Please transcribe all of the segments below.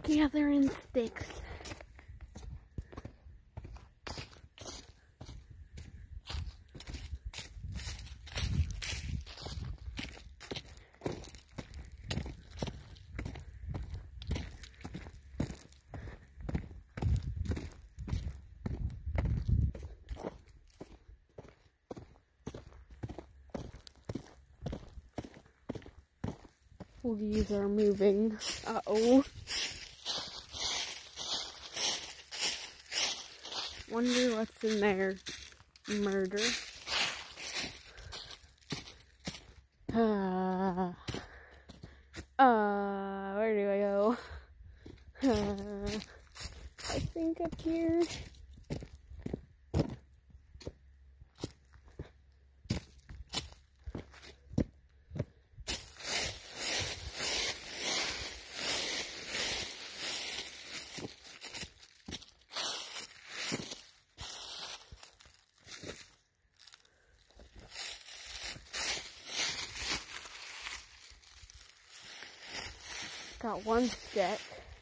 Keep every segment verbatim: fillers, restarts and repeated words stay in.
gathering sticks. Leaves are moving. Uh-oh. Wonder what's in there. Murder. Uh, uh, where do I go? Uh, I think up here. Got one stick.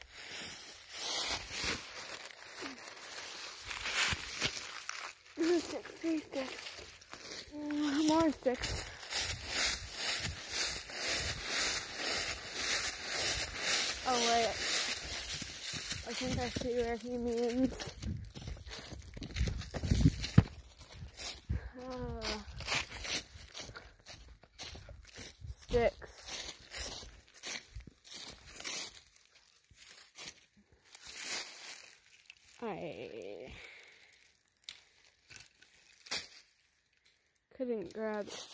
Two sticks, three sticks. Mm, more sticks. Oh wait. I think I see where he means. Uh, sticks. I couldn't grab it.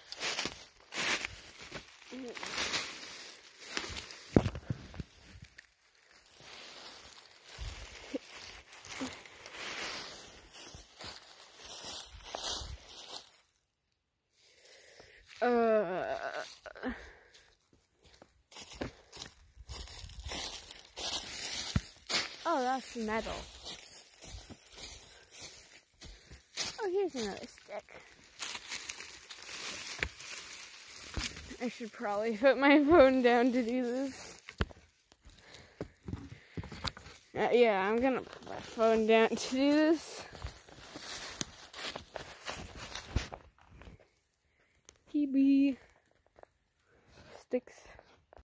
Uh, oh, that's metal. Oh, here's another stick. I should probably put my phone down to do this. Uh, yeah, I'm gonna put my phone down to do this. T B sticks.